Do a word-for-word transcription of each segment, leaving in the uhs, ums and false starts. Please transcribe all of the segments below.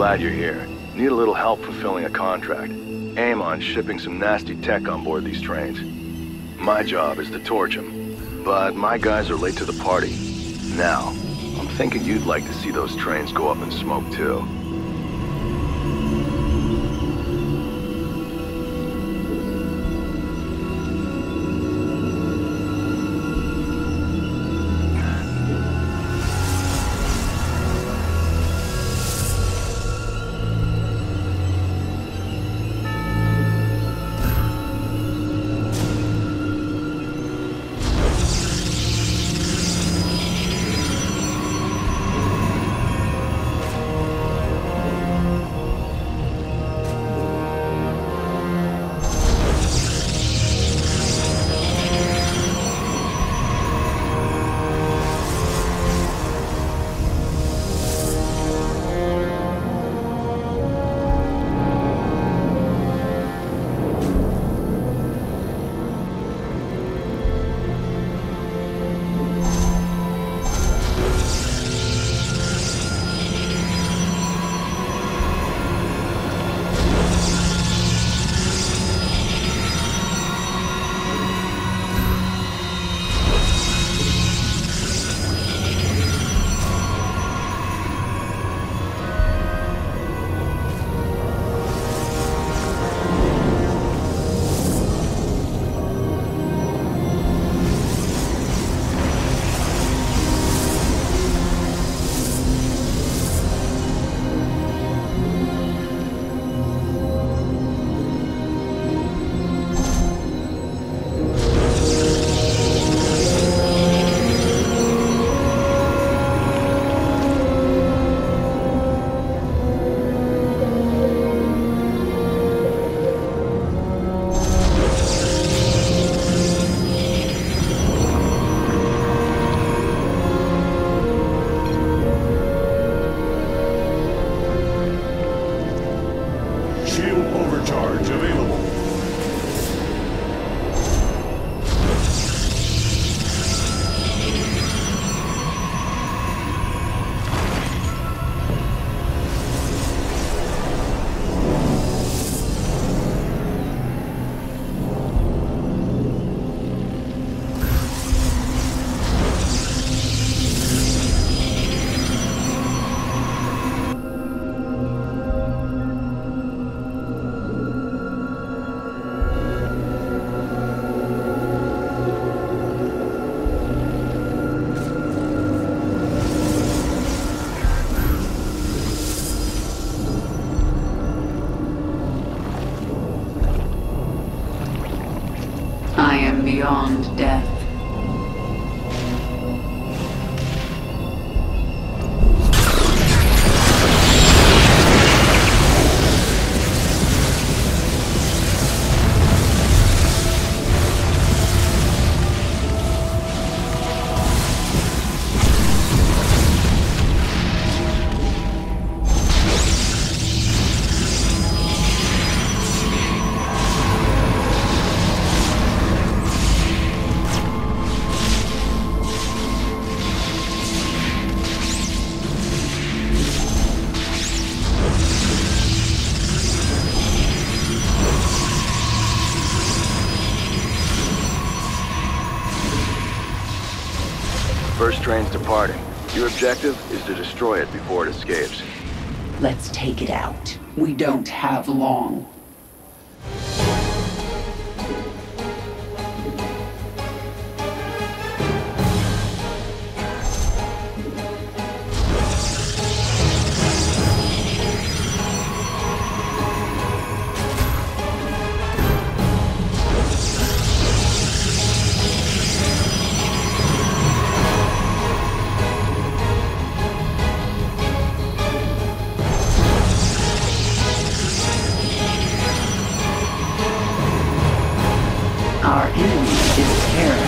glad you're here. Need a little help fulfilling a contract. Aim on shipping some nasty tech on board these trains. My job is to torch them, but my guys are late to the party. Now, I'm thinking you'd like to see those trains go up in smoke too. Beyond death. First train's departing. Your objective is to destroy it before it escapes. Let's take it out. We don't have long. Our enemy is terror.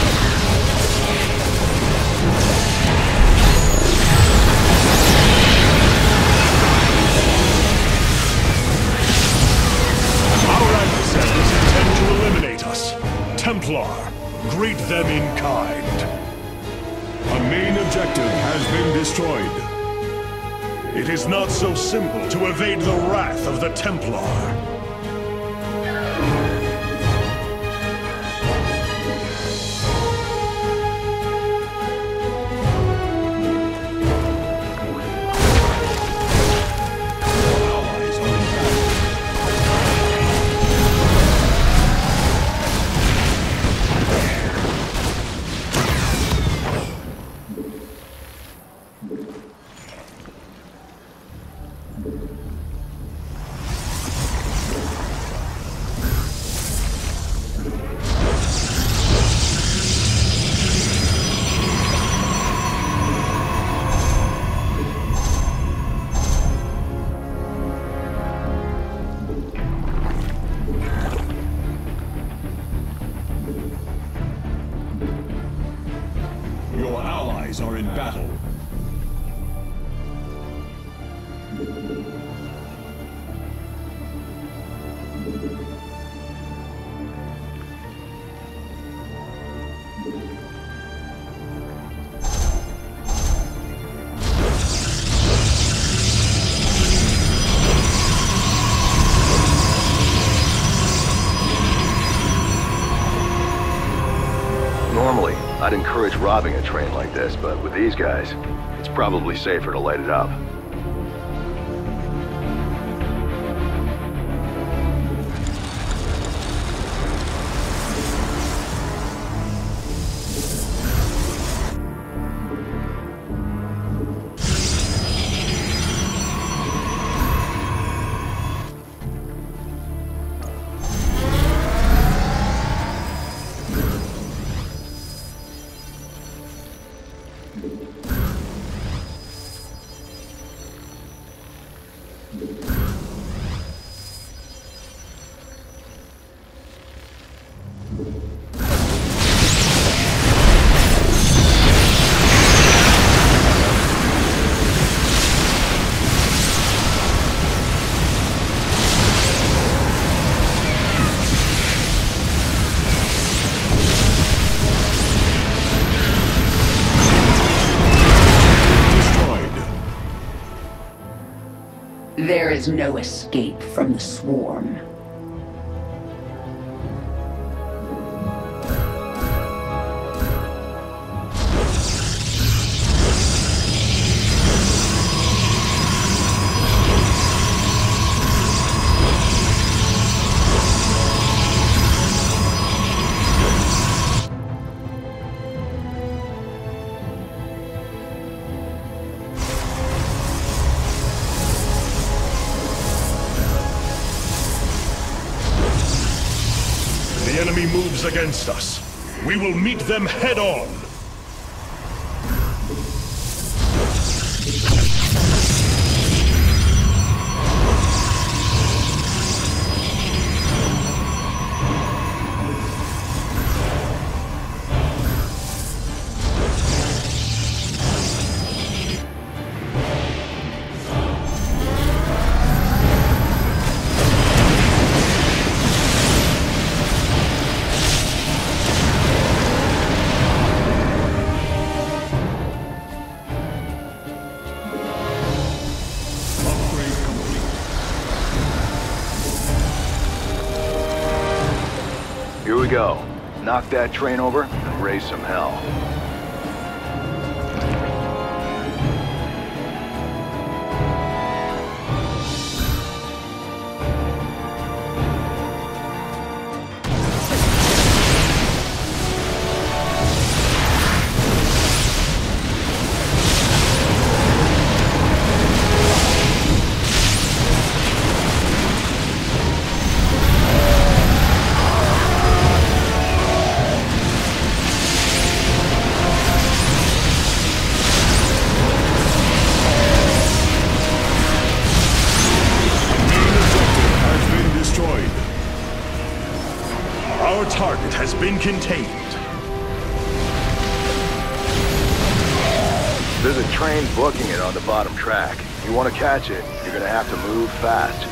Our adversaries intend to eliminate us. Templar, greet them in kind. A main objective has been destroyed. It is not so simple to evade the wrath of the Templar. Your allies are in battle. Normally, I'd encourage robbing a train like this, but with these guys, it's probably safer to light it up. There is no escape from the swarm. The enemy moves against us. We will meet them head on. Here we go. Knock that train over and raise some hell. Our target has been contained. There's a train booking it on the bottom track. If you want to catch it, you're gonna have to move fast.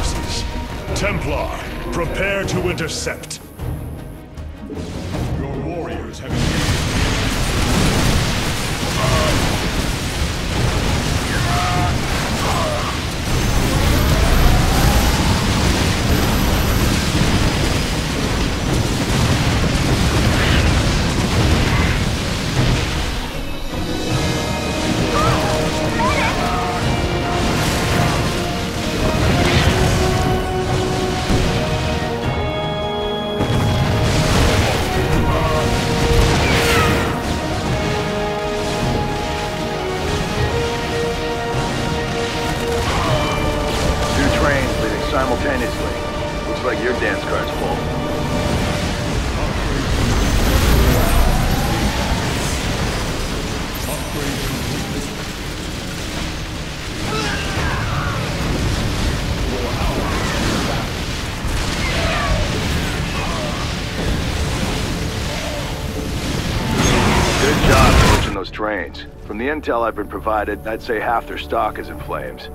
forces. Templar, prepare to intercept. Your warriors have engaged. Simultaneously. Looks like your dance card's full. Good job approaching those trains. From the intel I've been provided, I'd say half their stock is in flames.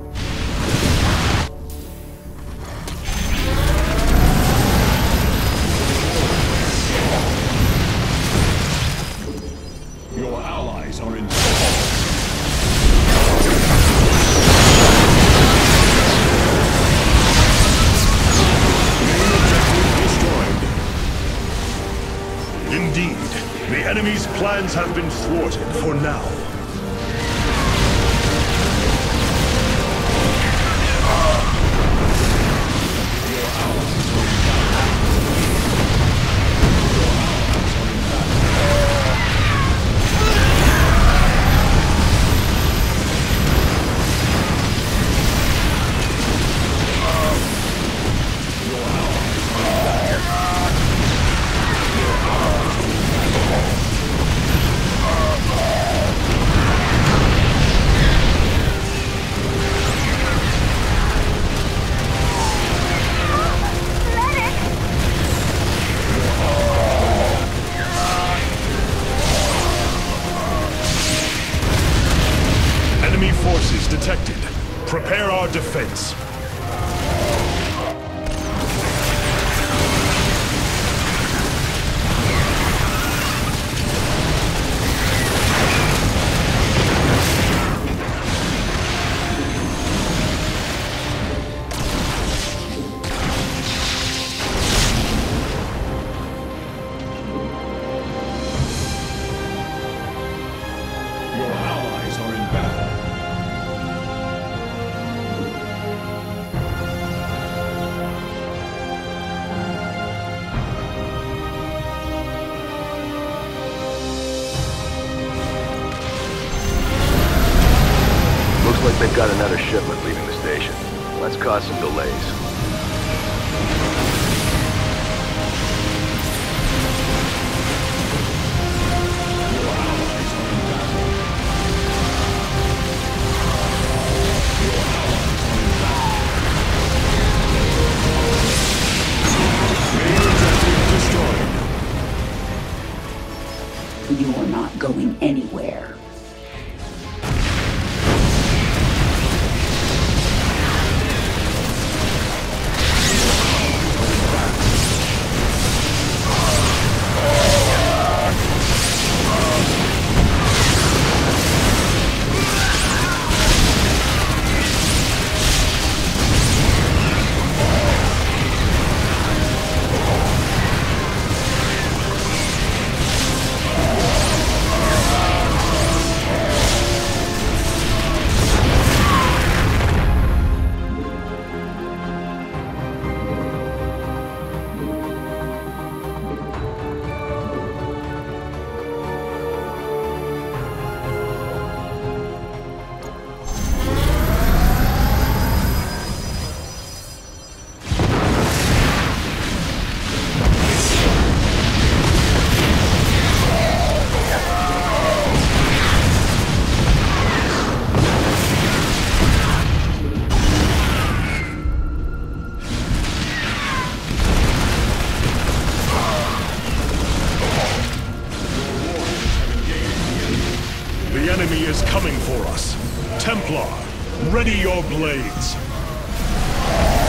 Your allies are in. Indeed, the enemy's plans have been thwarted for now. Enemy forces detected. Prepare our defense. Your allies are in battle. Looks like they've got another shipment leaving the station. Let's cause some delays. You're not going anywhere. The enemy is coming for us. Templar, ready your blades.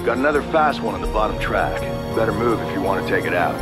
Got another fast one on the bottom track. Better move if you want to take it out.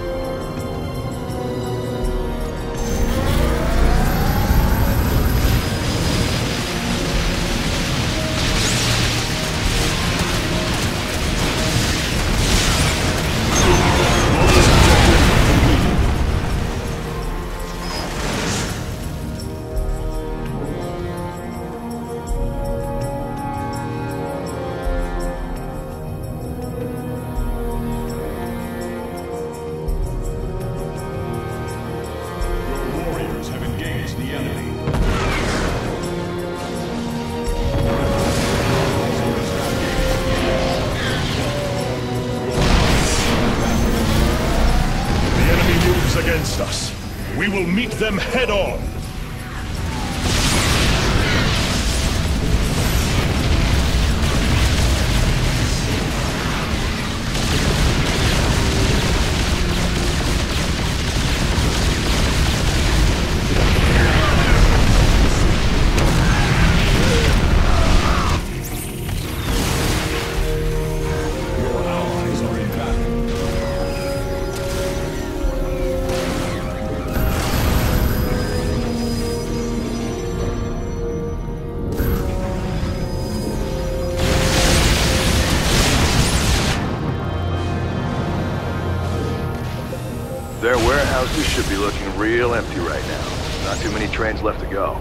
Against us. We will meet them head on. Their warehouses should be looking real empty right now. Not too many trains left to go.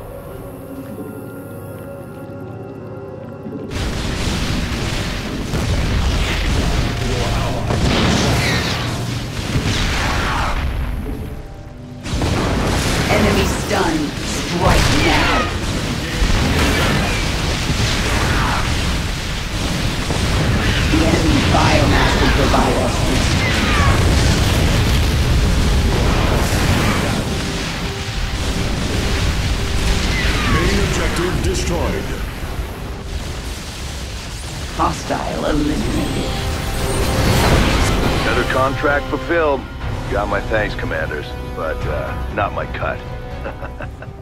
Enemy stunned. Strike now. The enemy biomass will provide us with Objective destroyed. hostile eliminated. Another contract fulfilled. Got my thanks, commanders, but uh, not my cut.